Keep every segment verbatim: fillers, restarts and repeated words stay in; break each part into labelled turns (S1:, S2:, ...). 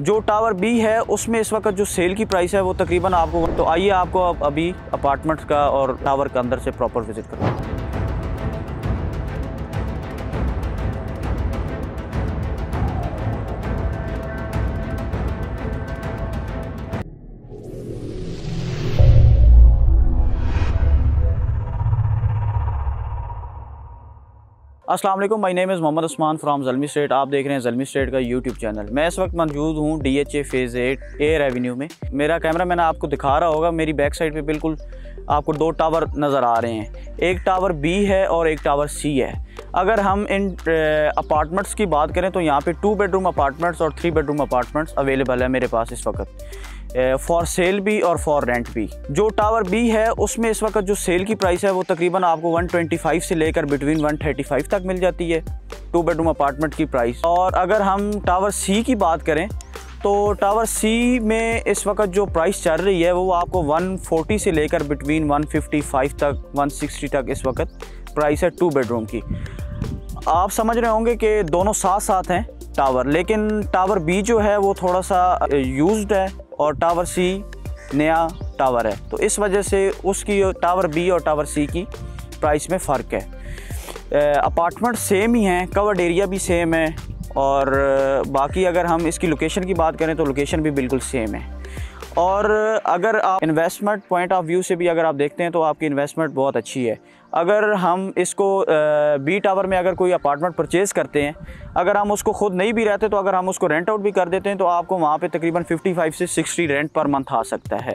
S1: जो tower B है उसमें इस वक्त जो सेल की प्राइस है वो तकरीबन आपको, तो आइए आपको अब अभी अपार्टमेंट्स का और टावर के अंदर से प्रॉपर विजिट करवाएं। अस्सलाम वालेकुम, my name is Mohammad Usman from Zalmi state. आप देख रहे हैं ज़ल्मी स्टेट का यूट्यूब चैनल। मैं इस वक्त मौजूद हूँ D H A phase eight air avenue में। मेरा कैमरा मैंने आपको दिखा रहा होगा, मेरी बैक साइड पे बिल्कुल आपको दो टावर नज़र आ रहे हैं। एक टावर बी है और एक टावर सी है। अगर हम इन अपार्टमेंट्स की बात करें तो यहाँ पे टू बेडरूम अपार्टमेंट्स और थ्री बेडरूम अपार्टमेंट्स अवेलेबल है मेरे पास इस वक्त, फॉर सेल भी और फॉर रेंट भी। जो टावर बी है उसमें इस वक्त जो सेल की प्राइस है वो तकरीबन आपको वन ट्वेंटी फाइव से लेकर बिटवीन वन थर्टी फाइव तक मिल जाती है, टू बेडरूम अपार्टमेंट की प्राइस। और अगर हम टावर सी की बात करें तो टावर सी में इस वक्त जो प्राइस चल रही है वो आपको वन फोर्टी से लेकर बिटवीन वन फिफ्टी फाइव तक, वन सिक्सटी तक इस वक्त प्राइस है टू बेडरूम की। आप समझ रहे होंगे कि दोनों साथ साथ हैं टावर, लेकिन टावर बी जो है वो थोड़ा सा यूज्ड है और टावर सी नया टावर है, तो इस वजह से उसकी टावर बी और टावर सी की प्राइस में फ़र्क है। अपार्टमेंट सेम ही हैं, कवर्ड एरिया भी सेम है, और बाकी अगर हम इसकी लोकेशन की बात करें तो लोकेशन भी बिल्कुल सेम है। और अगर आप इन्वेस्टमेंट पॉइंट ऑफ व्यू से भी अगर आप देखते हैं तो आपकी इन्वेस्टमेंट बहुत अच्छी है। अगर हम इसको बी टावर में अगर कोई अपार्टमेंट परचेज़ करते हैं, अगर हम उसको ख़ुद नहीं भी रहते तो अगर हम उसको रेंट आउट भी कर देते हैं तो आपको वहाँ पे तकरीबन फिफ्टी फाइव से सिक्सटी रेंट पर मंथ आ सकता है।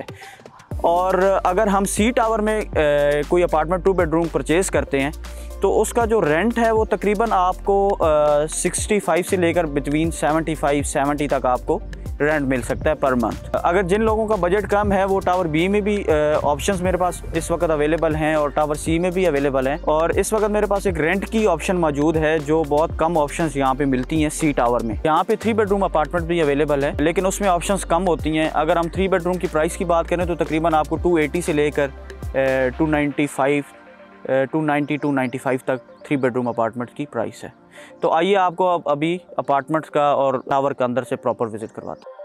S1: और अगर हम सी टावर में कोई अपार्टमेंट टू बेडरूम परचेज़ करते हैं तो उसका जो रेंट है वो तकरीबन आपको सिक्सटी फाइव से लेकर बिटवीन सेवेंटी फाइव सेवेंटी तक आपको रेंट मिल सकता है पर मंथ। अगर जिन लोगों का बजट कम है वो टावर बी में भी ऑप्शंस मेरे पास इस वक्त अवेलेबल हैं और टावर सी में भी अवेलेबल हैं। और इस वक्त मेरे पास एक रेंट की ऑप्शन मौजूद है जो बहुत कम ऑप्शंस यहाँ पे मिलती हैं सी टावर में। यहाँ पे थ्री बेडरूम अपार्टमेंट भी अवेलेबल है लेकिन उसमें ऑप्शंस कम होती हैं। अगर हम थ्री बेडरूम की प्राइस की बात करें तो तकरीबन आपको टू एटी से लेकर two ninety five two ninety two ninety five तक थ्री बेडरूम अपार्टमेंट की प्राइस है। तो आइए आपको अब अभी अपार्टमेंट्स का और टावर के अंदर से प्रॉपर विजिट करवाते हैं।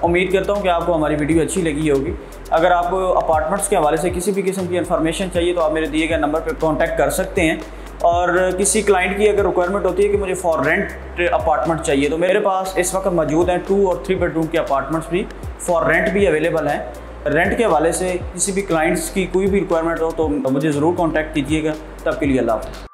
S1: उम्मीद करता हूँ कि आपको हमारी वीडियो अच्छी लगी होगी। अगर आपको अपार्टमेंट्स के हवाले से किसी भी किस्म की इन्फॉर्मेशन चाहिए तो आप मेरे दिए गए नंबर पर कॉन्टैक्ट कर सकते हैं। और किसी क्लाइंट की अगर रिक्वायरमेंट होती है कि मुझे फॉर रेंट अपार्टमेंट चाहिए, तो मेरे पास इस वक्त मौजूद हैं टू और थ्री बेडरूम के अपार्टमेंट्स भी फॉर रेंट भी अवेलेबल हैं। रेंट के हवाले से किसी भी क्लाइंट्स की कोई भी रिक्वायरमेंट हो तो मुझे ज़रूर कॉन्टैक्ट कीजिएगा। तब के लिए अल्लाह हाफ़िज़।